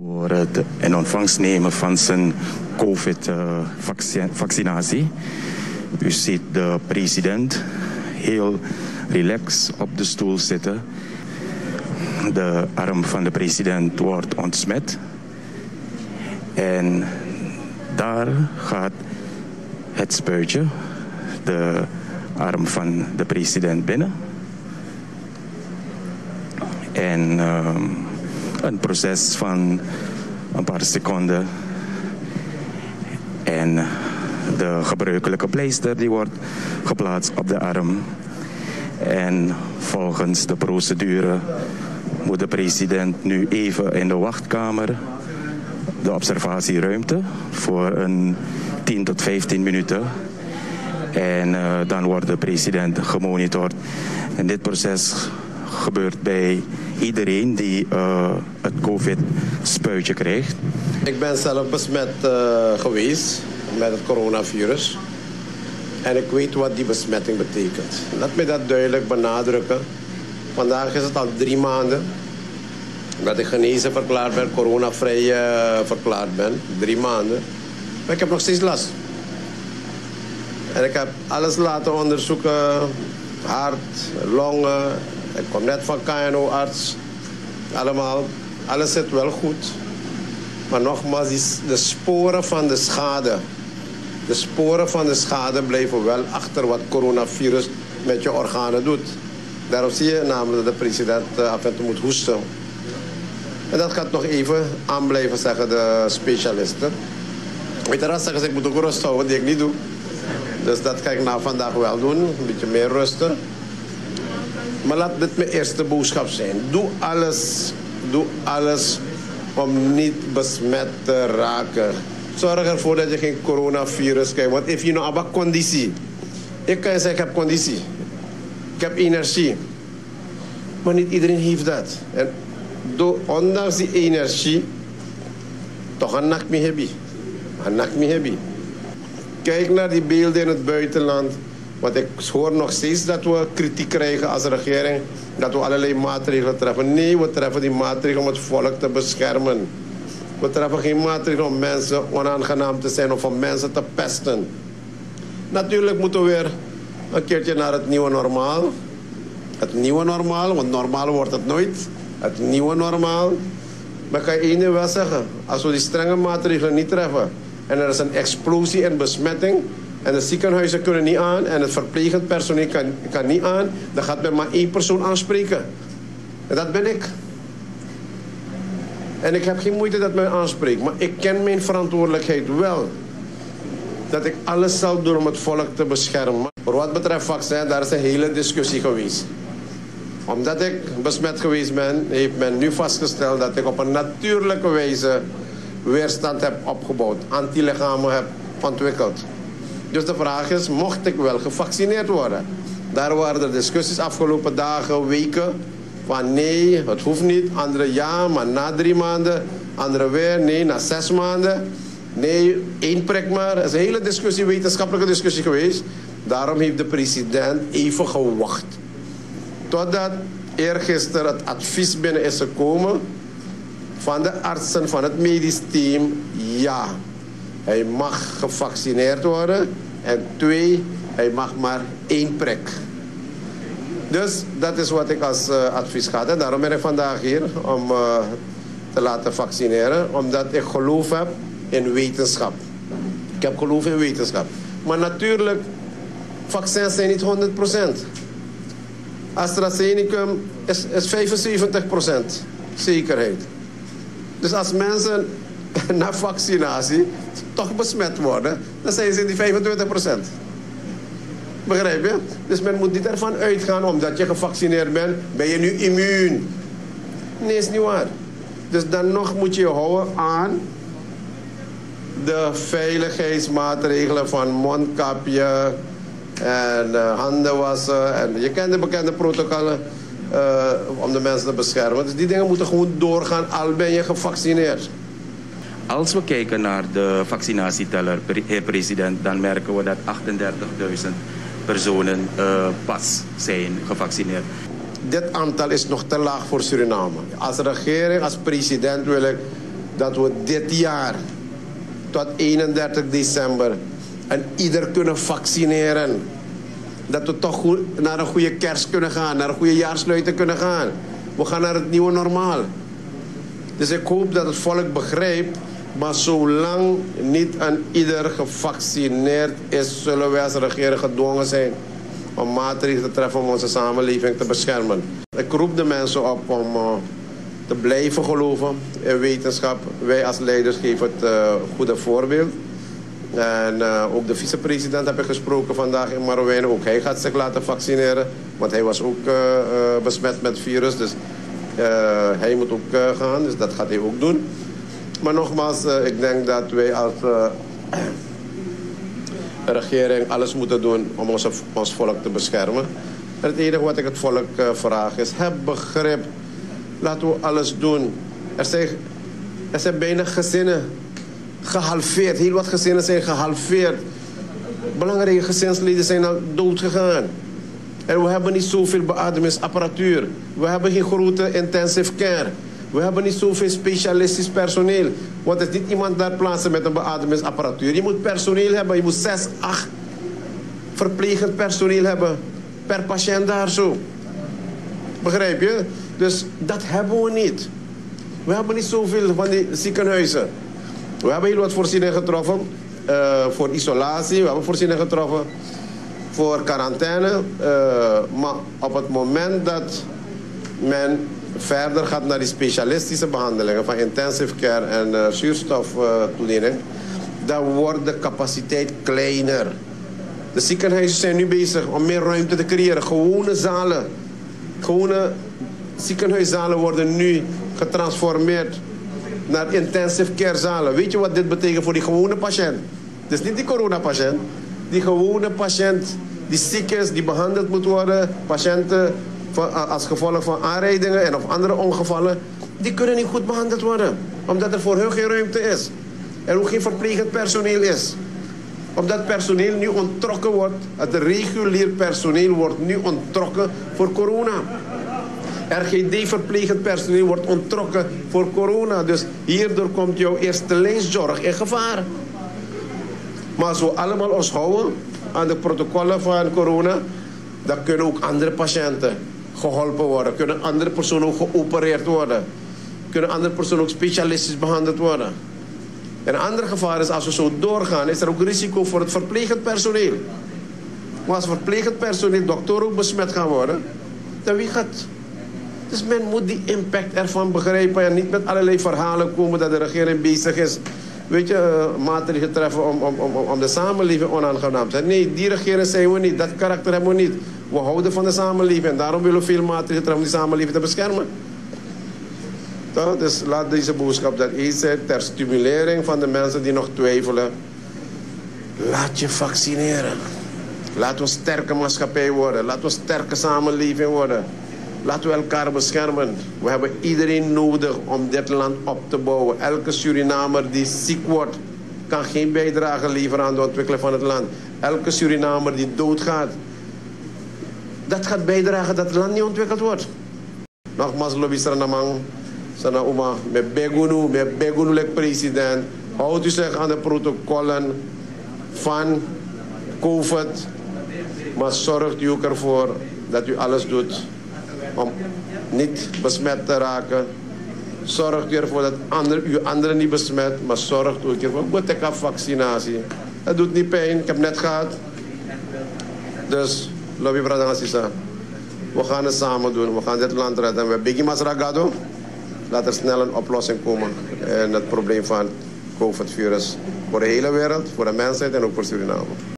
Voor het in ontvangst nemen van zijn COVID-vaccinatie. U ziet de president heel relaxed op de stoel zitten. De arm van de president wordt ontsmet. En daar gaat het spuitje, de arm van de president binnen. En een proces van een paar seconden. En de gebruikelijke pleister die wordt geplaatst op de arm. En volgens de procedure moet de president nu even in de wachtkamer, de observatieruimte, voor een 10 tot 15 minuten. En dan wordt de president gemonitord. En dit proces gebeurt bij iedereen die het COVID-spuitje krijgt. Ik ben zelf besmet geweest met het coronavirus. En ik weet wat die besmetting betekent. Laat me dat duidelijk benadrukken. Vandaag is het al 3 maanden dat ik genezen verklaard ben, coronavrij verklaard ben. 3 maanden. Maar ik heb nog steeds last. En ik heb alles laten onderzoeken. Hart, longen. Ik kom net van KNO-arts. Allemaal. Alles zit wel goed. Maar nogmaals, de sporen van de schade. De sporen van de schade blijven wel achter wat coronavirus met je organen doet. Daarom zie je namelijk dat de president af en toe moet hoesten. En dat gaat nog even aan blijven, zeggen de specialisten. Weet je, zeggen ze, ik moet ook rust houden, die ik niet doe. Dus dat ga ik nou vandaag wel doen, een beetje meer rusten. Maar laat dit mijn eerste boodschap zijn. Doe alles om niet besmet te raken. Zorg ervoor dat je geen coronavirus krijgt. Want if je nou een conditie. Ik kan je zeggen, ik heb conditie. Ik heb energie. Maar niet iedereen heeft dat. En ondanks die energie, toch een nak me hebben. Kijk naar die beelden in het buitenland. Want ik hoor nog steeds dat we kritiek krijgen als regering. Dat we allerlei maatregelen treffen. Nee, we treffen die maatregelen om het volk te beschermen. We treffen geen maatregelen om mensen onaangenaam te zijn of om mensen te pesten. Natuurlijk moeten we weer een keertje naar het nieuwe normaal. Het nieuwe normaal, want normaal wordt het nooit. Het nieuwe normaal. Maar ik kan je één ding wel zeggen. Als we die strenge maatregelen niet treffen en er is een explosie in besmetting en de ziekenhuizen kunnen niet aan en het verplegend personeel kan niet aan, dan gaat men maar 1 persoon aanspreken. En dat ben ik. En ik heb geen moeite dat men aanspreekt. Maar ik ken mijn verantwoordelijkheid wel. Dat ik alles zal doen om het volk te beschermen. Voor wat betreft vaccin, daar is een hele discussie geweest. Omdat ik besmet geweest ben, heeft men nu vastgesteld dat ik op een natuurlijke wijze weerstand heb opgebouwd. Antilichamen heb ontwikkeld. Dus de vraag is, mocht ik wel gevaccineerd worden? Daar waren er discussies afgelopen dagen, weken. Van nee, het hoeft niet. Anderen ja, maar na 3 maanden. Anderen weer, nee, na 6 maanden. Nee, 1 prik maar. Het is een hele discussie, wetenschappelijke discussie geweest. Daarom heeft de president even gewacht. Totdat eergisteren het advies binnen is gekomen van de artsen, van het medisch team. Ja, hij mag gevaccineerd worden. En 2, hij mag maar 1 prik. Dus dat is wat ik als advies ga. En daarom ben ik vandaag hier om te laten vaccineren. Omdat ik geloof heb in wetenschap. Ik heb geloof in wetenschap. Maar natuurlijk, vaccins zijn niet 100%. AstraZeneca is 75% zekerheid. Dus als mensen na vaccinatie toch besmet worden, dan zijn ze in die 25%. Begrijp je? Dus men moet niet ervan uitgaan, omdat je gevaccineerd bent, ben je nu immuun. Nee, is niet waar. Dus dan nog moet je houden aan de veiligheidsmaatregelen van mondkapje en handen wassen. En je kent de bekende protocollen om de mensen te beschermen. Dus die dingen moeten gewoon doorgaan, al ben je gevaccineerd. Als we kijken naar de vaccinatieteller, heer president, dan merken we dat 38.000 personen pas zijn gevaccineerd. Dit aantal is nog te laag voor Suriname. Als regering, als president wil ik dat we dit jaar tot 31 december en ieder kunnen vaccineren. Dat we toch goed naar een goede kerst kunnen gaan, naar een goede jaarsluiting kunnen gaan. We gaan naar het nieuwe normaal. Dus ik hoop dat het volk begrijpt, maar zolang niet aan ieder gevaccineerd is, zullen wij als regering gedwongen zijn om maatregelen te treffen om onze samenleving te beschermen. Ik roep de mensen op om te blijven geloven in wetenschap. Wij als leiders geven het goede voorbeeld. En ook de vicepresident heb ik gesproken vandaag in Marowijnen. Ook hij gaat zich laten vaccineren, want hij was ook besmet met het virus. Dus hij moet ook gaan, dus dat gaat hij ook doen. Maar nogmaals, ik denk dat wij als regering alles moeten doen om ons volk te beschermen. En het enige wat ik het volk vraag is, heb begrip. Laten we alles doen. Er zijn bijna gezinnen gehalveerd. Heel wat gezinnen zijn gehalveerd. Belangrijke gezinsleden zijn al dood gegaan. En we hebben niet zoveel beademingsapparatuur. We hebben geen grote intensive care. We hebben niet zoveel specialistisch personeel. Want er is niet iemand daar plaatsen met een beademingsapparatuur. Je moet personeel hebben. Je moet 6, 8 verplegend personeel hebben per patiënt daar zo. Begrijp je? Dus dat hebben we niet. We hebben niet zoveel van die ziekenhuizen. We hebben heel wat voorzieningen getroffen voor isolatie. We hebben voorzieningen getroffen voor quarantaine. Maar op het moment dat men verder gaat naar die specialistische behandelingen van intensive care en zuurstoftoediening, dan wordt de capaciteit kleiner. De ziekenhuizen zijn nu bezig om meer ruimte te creëren. Gewone zalen, gewone ziekenhuiszalen worden nu getransformeerd naar intensive care zalen. Weet je wat dit betekent voor die gewone patiënt? Dus niet die coronapatiënt. Die gewone patiënt die ziek is, die behandeld moet worden. Patiënten als gevolg van aanrijdingen en of andere ongevallen. Die kunnen niet goed behandeld worden. Omdat er voor hun geen ruimte is. Er ook geen verplegend personeel is. Omdat personeel nu onttrokken wordt. Het regulier personeel wordt nu onttrokken voor corona. RGD-verplegend personeel wordt onttrokken voor corona. Dus hierdoor komt jouw eerste lijnszorg in gevaar. Maar als we allemaal ons houden aan de protocollen van corona, dan kunnen ook andere patiënten geholpen worden. Kunnen andere personen ook geopereerd worden. Kunnen andere personen ook specialistisch behandeld worden. En een ander gevaar is, als we zo doorgaan, is er ook risico voor het verplegend personeel. Maar als verplegend personeel, dokter ook besmet gaan worden, dan wie gaat? Dus men moet die impact ervan begrijpen en niet met allerlei verhalen komen dat de regering bezig is, weet je, maatregelen treffen om de samenleving onaangenaam te zijn. Nee, die regering zijn we niet. Dat karakter hebben we niet. We houden van de samenleving en daarom willen we veel maatregelen treffen om die samenleving te beschermen. Dus laat deze boodschap dat eens zijn ter stimulering van de mensen die nog twijfelen. Laat je vaccineren. Laten we een sterke maatschappij worden. Laten we een sterke samenleving worden. Laten we elkaar beschermen. We hebben iedereen nodig om dit land op te bouwen. Elke Surinamer die ziek wordt, kan geen bijdrage leveren aan de ontwikkeling van het land. Elke Surinamer die doodgaat, dat gaat bijdragen dat het land niet ontwikkeld wordt. Nogmaals, lobby Sranamang, Sana Uma, met Begunu lek president. Houdt u zich aan de protocollen van COVID, maar zorgt u ook ervoor dat u alles doet om niet besmet te raken. Zorgt u ervoor dat u anderen niet besmet, maar zorgt ook ervoor. Ik heb vaccinatie. Het doet niet pijn, ik heb net gehad. Dus, lobby Bradangassa, we gaan het samen doen. We gaan dit land redden. We biggie mas ragado. Laat er snel een oplossing komen. En het probleem van COVID-virus voor de hele wereld, voor de mensheid en ook voor Suriname.